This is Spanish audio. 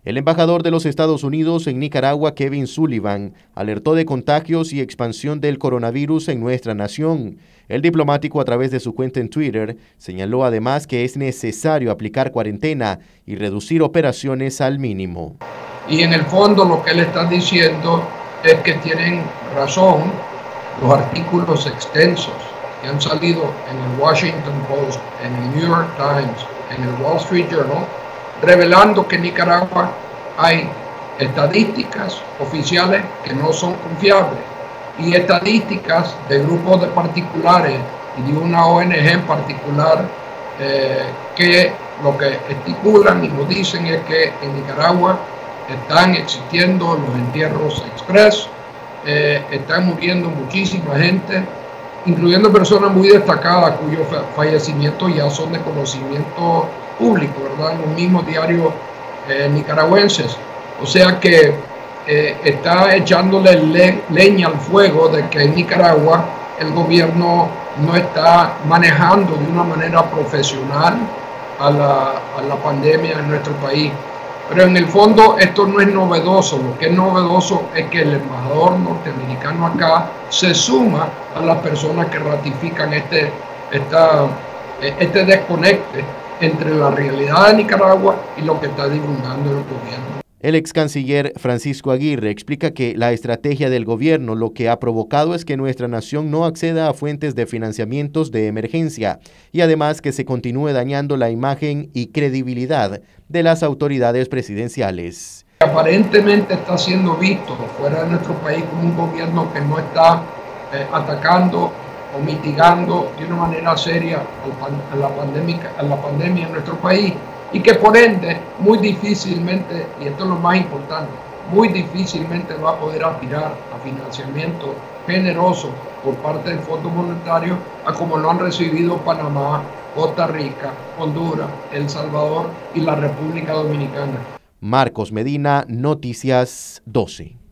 El embajador de los Estados Unidos en Nicaragua, Kevin Sullivan, alertó de contagios y expansión del coronavirus en nuestra nación. El diplomático, a través de su cuenta en Twitter, señaló además que es necesario aplicar cuarentena y reducir operaciones al mínimo. Y en el fondo lo que él está diciendo es que tienen razón los artículos extensos que han salido en el Washington Post, en el New York Times, en el Wall Street Journal, revelando que en Nicaragua hay estadísticas oficiales que no son confiables y estadísticas de grupos de particulares y de una ONG en particular que lo que estipulan y nos dicen es que en Nicaragua están existiendo los entierros express, están muriendo muchísima gente, incluyendo personas muy destacadas cuyos fallecimientos ya son de conocimiento público, ¿verdad? En los mismos diarios nicaragüenses. O sea que está echándole leña al fuego de que en Nicaragua el gobierno no está manejando de una manera profesional a la pandemia en nuestro país. Pero en el fondo esto no es novedoso. Lo que es novedoso es que el embajador norteamericano acá se suma a las personas que ratifican este desconecte entre la realidad de Nicaragua y lo que está divulgando el gobierno. El ex canciller Francisco Aguirre explica que la estrategia del gobierno lo que ha provocado es que nuestra nación no acceda a fuentes de financiamientos de emergencia y además que se continúe dañando la imagen y credibilidad de las autoridades presidenciales. Aparentemente está siendo visto fuera de nuestro país como un gobierno que no está atacando o mitigando de una manera seria a la pandemia en nuestro país y que por ende muy difícilmente, y esto es lo más importante, muy difícilmente va a poder aspirar a financiamiento generoso por parte del Fondo Monetario a como lo han recibido Panamá, Costa Rica, Honduras, El Salvador y la República Dominicana. Marcos Medina, Noticias 12.